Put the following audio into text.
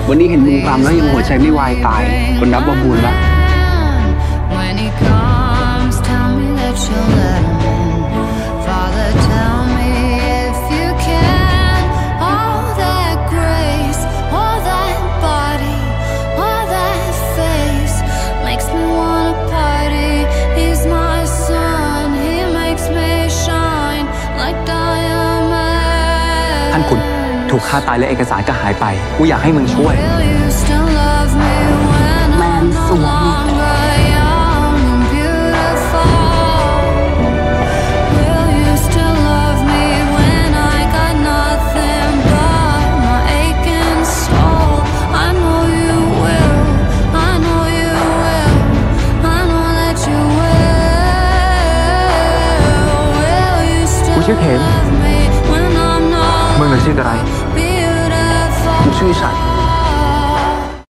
วันนี้เห็นมึงรำแล้วยังหัวใจไม่วายตายคนนับว่าบุญละท่านคุณถูกฆ่าตายและเอกสารก็หายไปกูอยากให้มึงช่วยแมนสวงกูชื่อเข็มมึงชื่ออะไรกูชื่อฉัน